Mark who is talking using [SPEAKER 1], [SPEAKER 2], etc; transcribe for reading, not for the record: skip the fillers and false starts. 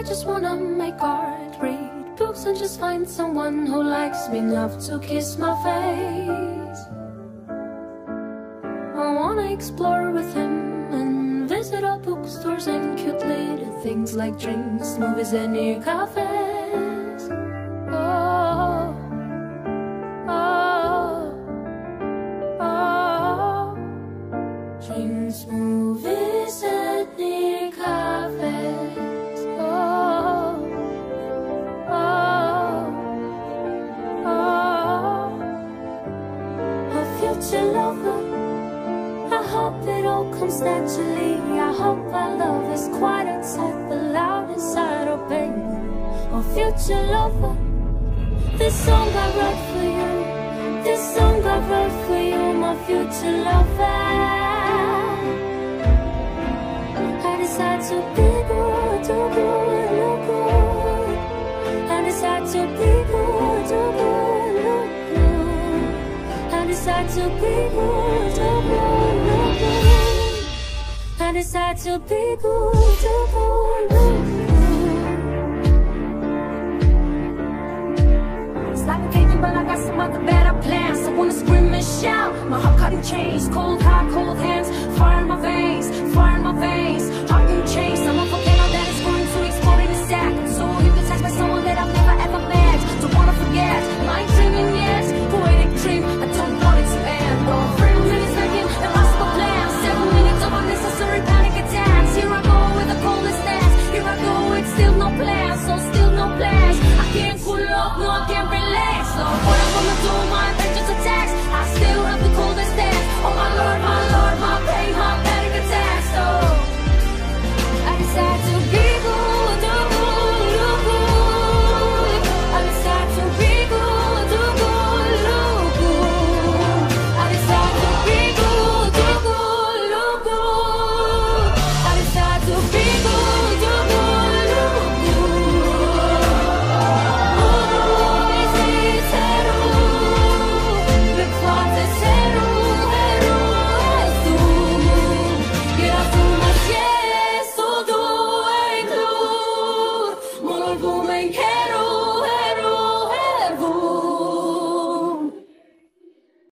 [SPEAKER 1] just wanna make art, read books and just find someone who likes me enough to kiss my face. I wanna explore with him and visit all bookstores and cute little things like drinks, movies and near cafes. Oh, oh, oh. Drinks, movies and near cafes. Oh, oh, oh. A future lover, I hope it all comes naturally. I hope our love is quiet outside but loud inside, oh baby. Oh future lover, this song I wrote for you. This song I wrote for you, my future lover. I decide to be good, do good, look good. I decide to be good, do good, look good. I decide to be good, do good, look good. I decide to be good, do good, look good. It's like a game, but I got some other better plans. I wanna scream and shout, my heart caught in chains. Cold heart, cold hands, fire in my veins, fire in my veins. Heart in chains, I'm up for